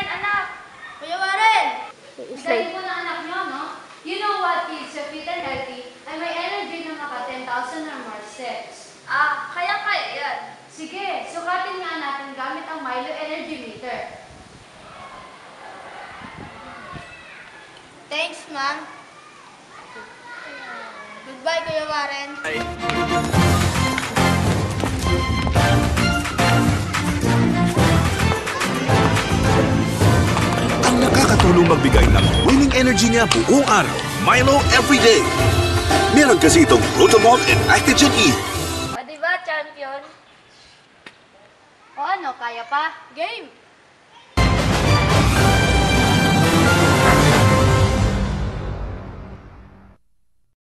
yan, anak. Kuya Warren! Galing mo na anak nyo, no? You know what, kids, if fit and healthy, ay may energy na maka 10,000 or more steps. Kaya yan. Sige, sukatin nga natin gamit ang Milo Energy Meter. Thanks, ma'am. Goodbye, Kuya Warren. Ang nakakatulong magbigay ng winning energy niya buong araw. Milo Everyday. Meron kasi itong Glutamalt and Actigen E. O, diba, champion? O ano, kaya pa? Game!